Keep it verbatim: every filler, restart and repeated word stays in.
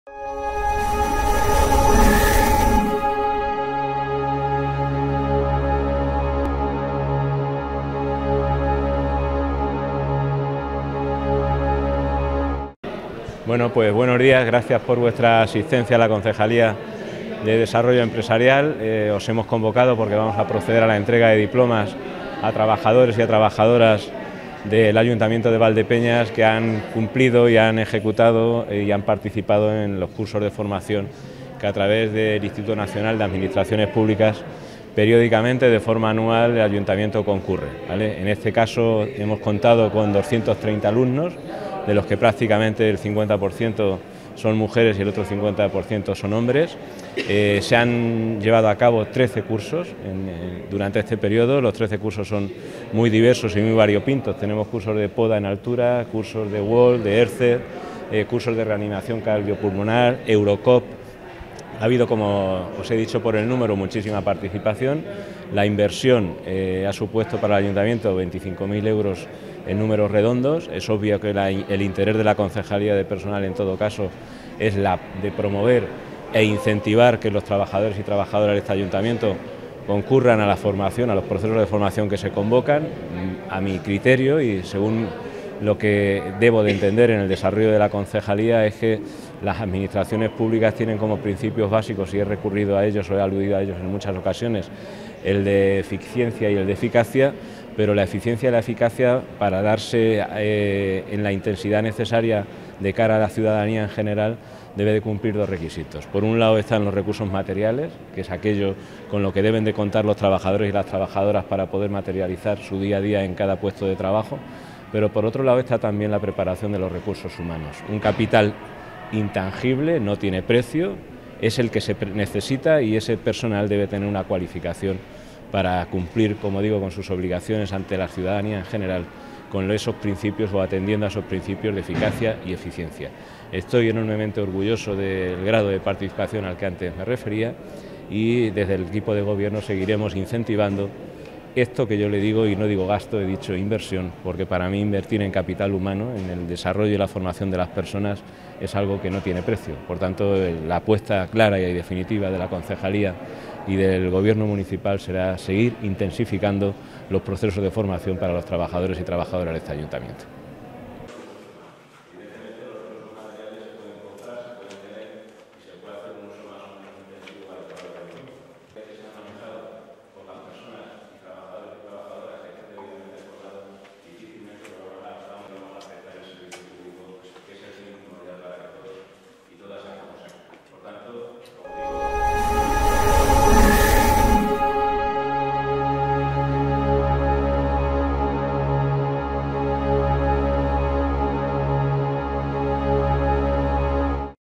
Bueno, pues buenos días, gracias por vuestra asistencia a la Concejalía de Desarrollo Empresarial. Eh, os hemos convocado porque vamos a proceder a la entrega de diplomas a trabajadores y a trabajadoras del Ayuntamiento de Valdepeñas que han cumplido y han ejecutado y han participado en los cursos de formación que a través del Instituto Nacional de Administraciones Públicas periódicamente, de forma anual, el Ayuntamiento concurre, ¿vale? En este caso hemos contado con doscientos treinta alumnos, de los que prácticamente el cincuenta por ciento son mujeres y el otro cincuenta por ciento son hombres. Eh, se han llevado a cabo trece cursos en, eh, durante este periodo. Los trece cursos son muy diversos y muy variopintos. Tenemos cursos de poda en altura, cursos de wall, de ERCE, eh, cursos de reanimación cardiopulmonar, Eurocop. Ha habido, como os he dicho por el número, muchísima participación. La inversión eh, ha supuesto para el Ayuntamiento veinticinco mil euros en números redondos. Es obvio que la, el interés de la Concejalía de Personal, en todo caso, es la de promover e incentivar que los trabajadores y trabajadoras de este Ayuntamiento concurran a la formación, a los procesos de formación que se convocan. A mi criterio y según lo que debo de entender en el desarrollo de la Concejalía, es que las administraciones públicas tienen como principios básicos, y he recurrido a ellos o he aludido a ellos en muchas ocasiones, el de eficiencia y el de eficacia, pero la eficiencia y la eficacia, para darse eh, en la intensidad necesaria de cara a la ciudadanía en general, debe de cumplir dos requisitos. Por un lado están los recursos materiales, que es aquello con lo que deben de contar los trabajadores y las trabajadoras para poder materializar su día a día en cada puesto de trabajo, pero por otro lado está también la preparación de los recursos humanos. Un capital intangible, no tiene precio, es el que se necesita, y ese personal debe tener una cualificación para cumplir, como digo, con sus obligaciones ante la ciudadanía en general, con esos principios o atendiendo a esos principios de eficacia y eficiencia. Estoy enormemente orgulloso del grado de participación al que antes me refería, y desde el equipo de gobierno seguiremos incentivando esto que yo le digo, y no digo gasto, he dicho inversión, porque para mí invertir en capital humano, en el desarrollo y la formación de las personas, es algo que no tiene precio. Por tanto, la apuesta clara y definitiva de la Concejalía y del Gobierno municipal será seguir intensificando los procesos de formación para los trabajadores y trabajadoras de este Ayuntamiento.